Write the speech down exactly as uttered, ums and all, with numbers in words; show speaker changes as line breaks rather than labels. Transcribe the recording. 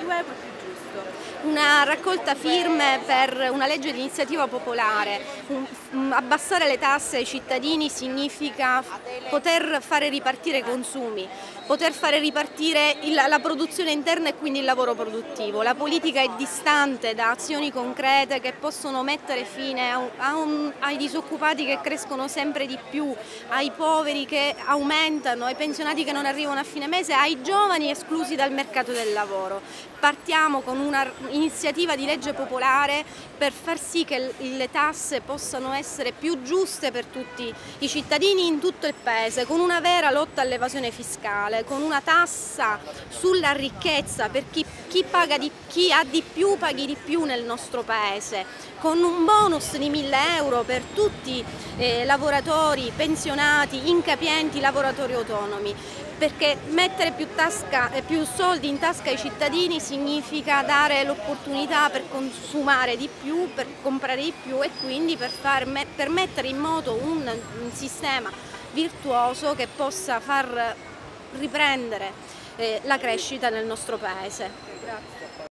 più equo e più giusto.
Una raccolta firme per una legge di iniziativa popolare. Un, abbassare le tasse ai cittadini significa poter fare ripartire i consumi, poter fare ripartire il, la produzione interna e quindi il lavoro produttivo. La politica è distante da azioni concrete che possono mettere fine a un, a un, ai disoccupati che crescono sempre di più, ai poveri che aumentano, ai pensionati che non arrivano a fine mese, ai giovani esclusi dal mercato del lavoro. Partiamo con un'iniziativa di legge popolare per far sì che le tasse possano essere più giuste per tutti i cittadini in tutto il Paese, con una vera lotta all'evasione fiscale, con una tassa sulla ricchezza per chi, chi, paga di, chi ha di più paghi di più nel nostro Paese, con un bonus di mille euro per tutti i eh, lavoratori, pensionati, incapienti, lavoratori autonomi. Perché mettere più, tasca, più soldi in tasca ai cittadini significa dare l'opportunità per consumare di più, per comprare di più e quindi per, far, per mettere in moto un, un sistema virtuoso che possa far riprendere eh, la crescita nel nostro Paese.
Grazie.